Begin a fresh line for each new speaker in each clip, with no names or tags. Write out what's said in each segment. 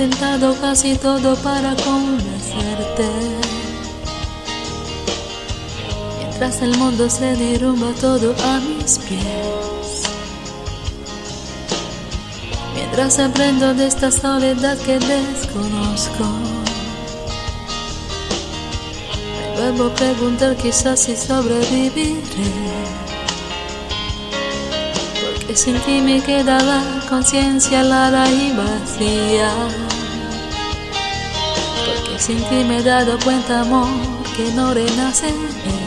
intentado casi todo para convencerte, mientras el mundo se derrumba todo a mis pies, mientras aprendo de esta soledad que desconozco. Me vuelvo a preguntar quizás si sobreviviré, porque sin ti me queda la conciencia helada y vacía, porque sin ti me he dado cuenta, amor, que no renaceré,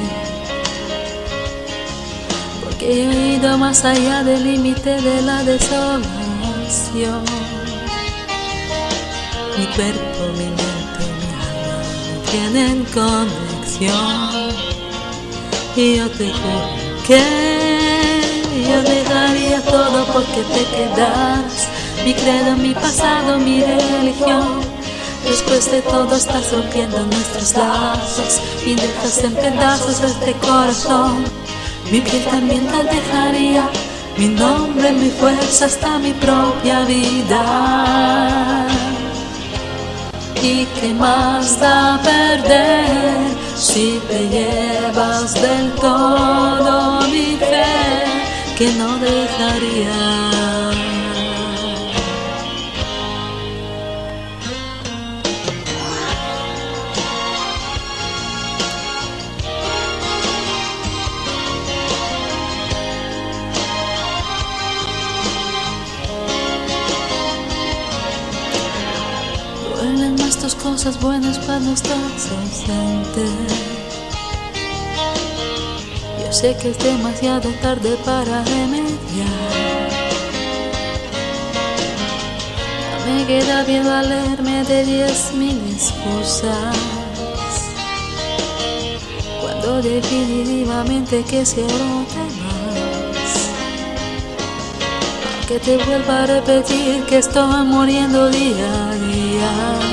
porque he ido más allá del límite de la desolación. Mi cuerpo, mi mente, mi alma no tienen conexión, y yo te juro que yo dejaría todo porque te quedas. Mi credo, mi pasado, mi religión. Después de todo estás rompiendo nuestros lazos y dejas en pedazos este corazón. Mi piel también la dejaría, mi nombre, mi fuerza, hasta mi propia vida. ¿Y qué más da perder si te llevas del todo mi fe, que no dejaría? Duelen más tus cosas buenas cuando estás ausente. Yo sé que es demasiado tarde para remediar. No me queda bien valerme de 10.000 excusas, cuando definitivamente quisiera más. Que te vuelva a repetir que estoy muriendo día a día,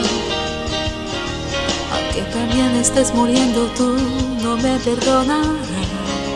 aunque también estés muriendo tú, no me perdonarás.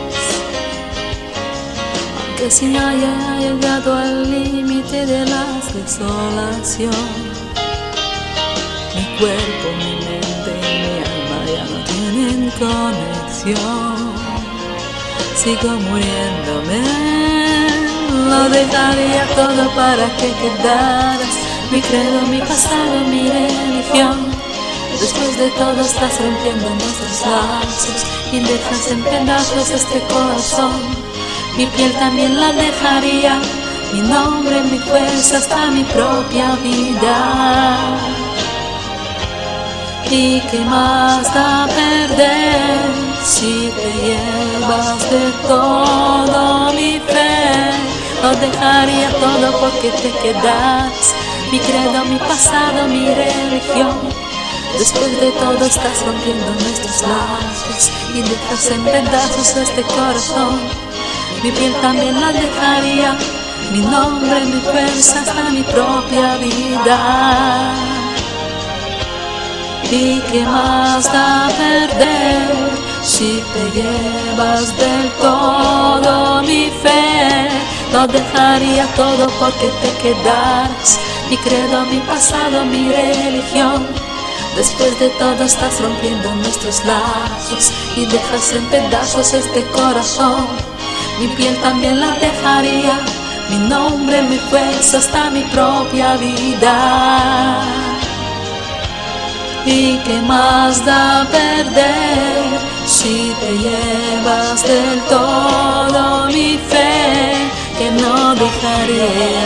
Aunque si haya llegado al límite de la desolación, mi cuerpo, mi mente y mi alma ya no tienen conexión. Sigo muriéndome. Lo dejaría todo para que quedaras. Mi credo, mi pasado, mi religión. Después de todo estás rompiendo nuestros lazos y dejas en pedazos este corazón. Mi piel también la dejaría, mi nombre, mi fuerza, hasta mi propia vida. ¿Y qué más da perder si te llevas de todo mi fe? Lo dejaría todo porque te quedas. Mi credo, mi pasado, mi religión. Después de todo estás rompiendo nuestros lazos y dejas en pedazos este corazón. Mi piel también la dejaría, mi nombre, mi fuerza, hasta mi propia vida. ¿Y qué más da perder si te llevas del todo mi fe? Lo dejaría todo porque te quedas. Mi credo, mi pasado, mi religión. Después de todo estás rompiendo nuestros lazos y dejas en pedazos este corazón. Mi piel también la dejaría, mi nombre, mi fuerza, hasta mi propia vida. ¿Y qué más da perder si te llevas del todo mi fe, que no dejaré?